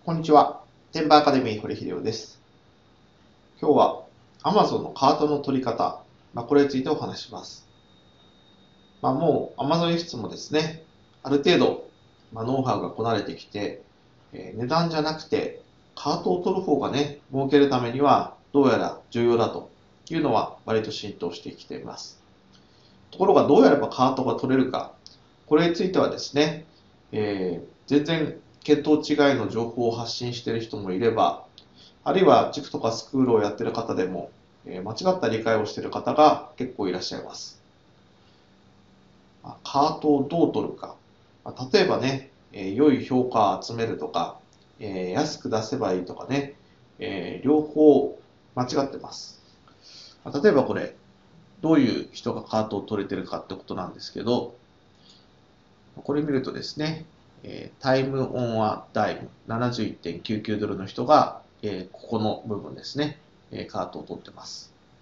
こんにちは。天馬アカデミー堀秀夫です。今日は Amazon のカートの取り方、これについてお話しします。もう Amazon 輸出もですね、ある程度、ノウハウがこなれてきて、値段じゃなくてカートを取る方がね、儲けるためにはどうやら重要だというのは割と浸透してきています。ところがどうやればカートが取れるか、これについてはですね、全然見当違いの情報を発信している人もいれば、あるいは塾とかスクールをやっている方でも、間違った理解をしている方が結構いらっしゃいます。カートをどう取るか。例えばね、良い評価を集めるとか、安く出せばいいとかね、両方間違ってます。例えばこれ、どういう人がカートを取れてるかってことなんですけど、これ見るとですね、タイムオンアダイム 71.99 ドルの人が、ここの部分ですね、カートを取ってます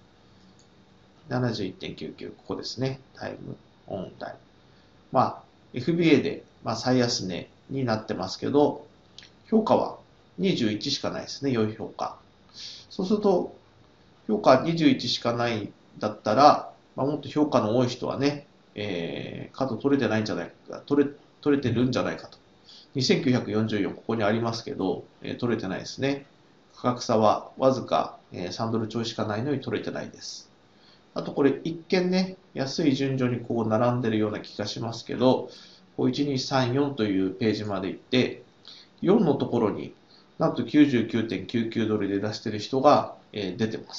。71.99、ここですね、タイムオンダイム。FBA で、最安値になってますけど、評価は21しかないですね、良い評価。そうすると、評価21しかないんだったら、もっと評価の多い人はね、カード取れてないんじゃないか、取れてるんじゃないかと。2944ここにありますけど、取れてないですね。価格差はわずか、3ドルちょいしかないのに取れてないです。あとこれ一見ね、安い順序にこう並んでるような気がしますけど、1234というページまで行って、4のところになんと 99.99 ドルで出してる人が、出てます。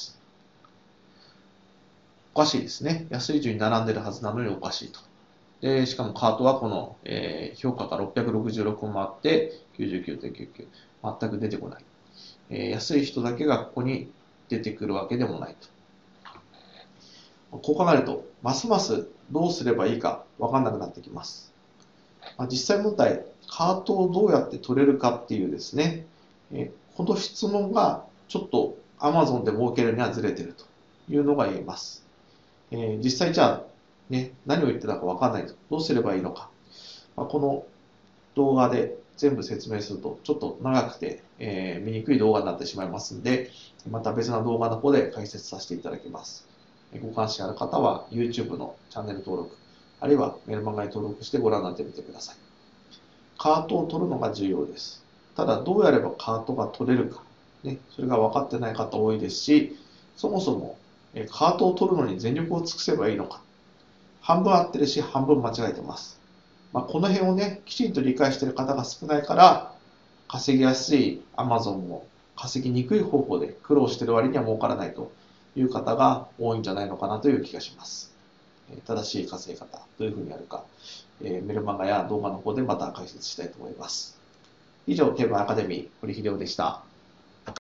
おかしいですね。安い順に並んでるはずなのにおかしいと。で、しかもカートはこの、評価が666もあって 99.99 全く出てこない、安い人だけがここに出てくるわけでもないと。こう考えるとますますどうすればいいか分かんなくなってきます。実際問題カートをどうやって取れるかっていうですね、この質問がちょっと Amazon で儲けるにはずれているというのが言えます。実際じゃあ、ね、何を言ってたか分かんないと。どうすればいいのか。この動画で全部説明するとちょっと長くて、見にくい動画になってしまいますので、また別な動画の方で解説させていただきます。ご関心ある方は YouTube のチャンネル登録、あるいはメルマガに登録してご覧になってみてください。カートを取るのが重要です。ただどうやればカートが取れるか、ね、それが分かってない方多いですし、そもそもカートを取るのに全力を尽くせばいいのか。半分合ってるし、半分間違えてます。この辺をね、きちんと理解している方が少ないから、稼ぎやすい Amazon も稼ぎにくい方法で苦労している割には儲からないという方が多いんじゃないのかなという気がします。正しい稼ぎ方、どういうふうにやるか、メルマガや動画の方でまた解説したいと思います。以上、テーマアカデミー、堀秀夫でした。